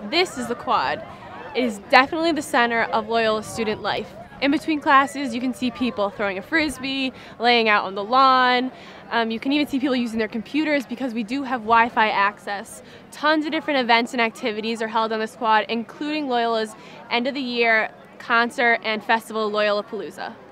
This is the quad. It is definitely the center of Loyola student life. In between classes, you can see people throwing a frisbee, laying out on the lawn. You can even see people using their computers because we do have Wi-Fi access. Tons of different events and activities are held on this quad, including Loyola's end of the year concert and festival, Loyola Palooza.